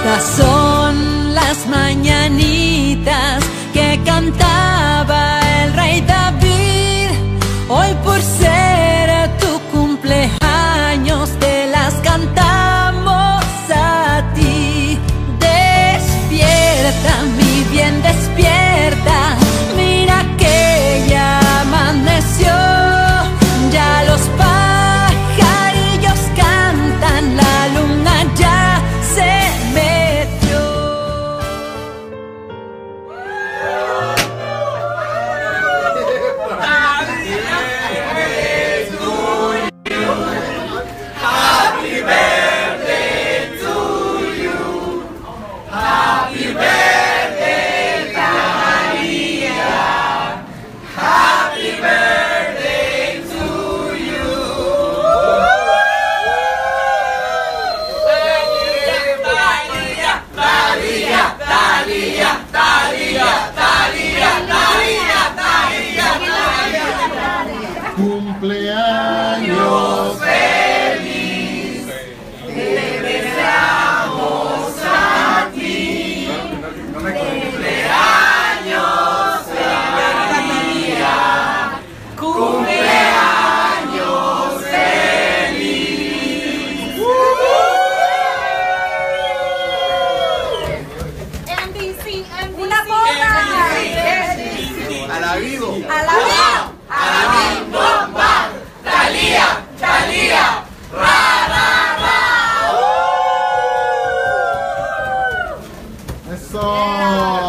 Estas son las mañanitas que cantaba el rey David. Hoy por ser tu cumpleaños te las cantamos a ti. Despierta, mi bien, despierta. Mira que ya amaneció. Ya los pajarillos cantan, la luna ya se metió. Happy birthday to you. Happy birthday, Talía. Happy birthday to you. Talía, Talía, Talía, Talía, Talía, Talía, Talía, Talía. Cumpleaños Feliz, te deseamos a ti. Cumpleaños Talía, cumpleaños feliz. NBC, una bomba. A la vivo. A la vida. A la bomba. Talía, Talía, ra, ra, ra. Eso.